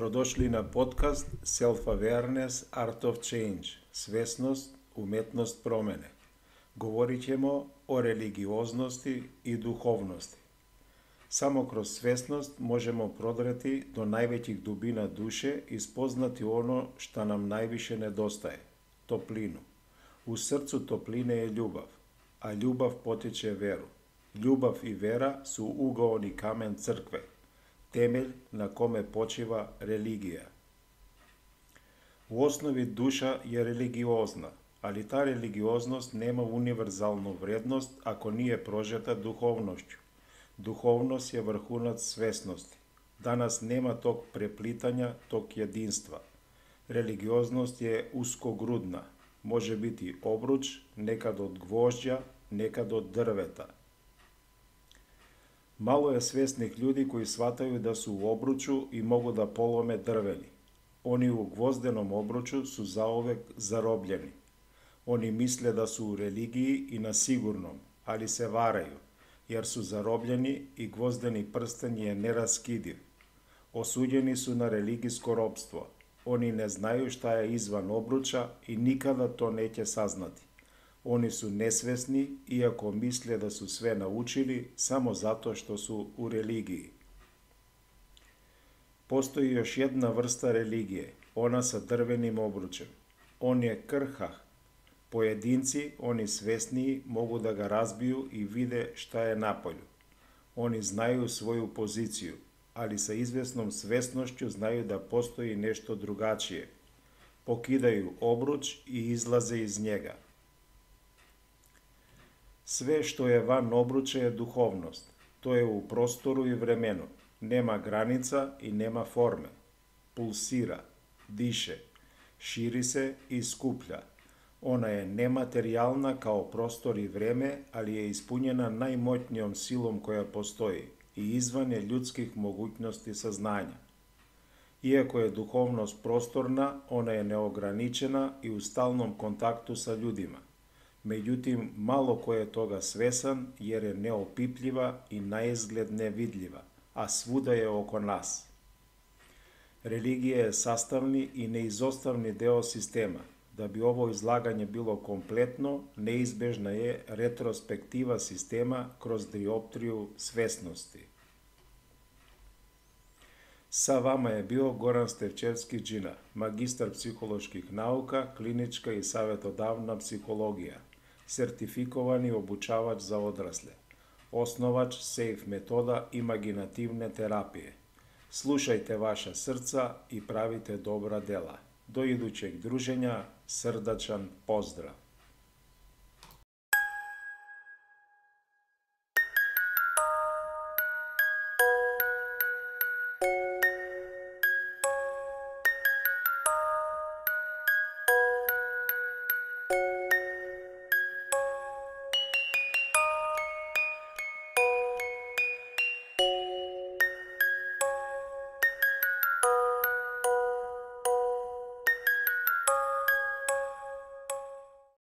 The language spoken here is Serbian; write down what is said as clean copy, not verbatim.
Dobrodošli na podcast Self-Awareness Art of Change, svesnost, umetnost promene. Govorit ćemo o religioznosti i duhovnosti. Samo kroz svesnost možemo prodreti do najvećih dubina duše i spoznati ono što nam najviše nedostaje, toplinu. U srcu topline je ljubav, a ljubav potiče veru. Ljubav i vera su ugaoni kamen crkve, temelj na kome počiva religija. U osnovi duša je religiozna, ali ta religioznost nema univerzalnu vrednost ako nije prožeta duhovnošću. Duhovnost je vrhunac svesnosti. Danas nema tog preplitanja, tog jedinstva. Religioznost je uskogrudna, može biti obruč, nekad od gvožđa, nekad od drveta. Malo je svesnih ljudi koji shvataju da su u obruču i mogu da polome drveni. Oni u gvozdenom obruču su zauvek zarobljeni. Oni misle da su u religiji i na sigurnom, ali se varaju, jer su zarobljeni i gvozdeni prsten je neraskidiv. Osuđeni su na religijsko ropstvo. Oni ne znaju šta je izvan obruča i nikada to neće saznati. Oni su nesvesni, iako misle da su sve naučili samo zato što su u religiji. Postoji još jedna vrsta religije, ona sa drvenim obručem. On je krhah. Pojedinci, oni svesniji, mogu da ga razbiju i vide šta je napolju. Oni znaju svoju poziciju, ali sa izvesnom svesnošću znaju da postoji nešto drugačije. Pokidaju obruč i izlaze iz njega. Sve što je van obruča je duhovnost. To je u prostoru i vremenu. Nema granica i nema forme. Pulsira, diše, širi se i skuplja. Ona je nematerijalna kao prostor i vreme, ali je ispunjena najmoćnijom silom koja postoji i izvan je ljudskih mogućnosti saznanja. Iako je duhovnost prostorna, ona je neograničena i u stalnom kontaktu sa ljudima. Međutim, malo ko je toga svesan jer je neopipljiva i naizgled nevidljiva, a svuda je oko nas. Religija je sastavni i neizostavni deo sistema. Da bi ovo izlaganje bilo kompletno, neizbežna je retrospektiva sistema kroz dioptriju svesnosti. Sa vama je bio Goran Stevčevski-Đina, magistar psiholoških nauka, klinička i savjetodavna psihologija, sertifikovani obučavač za odrasle, osnovač SAFE metoda imaginativne terapije. Slušajte vaša srca i pravite dobra dela. Do idućeg druženja, srdačan pozdrav!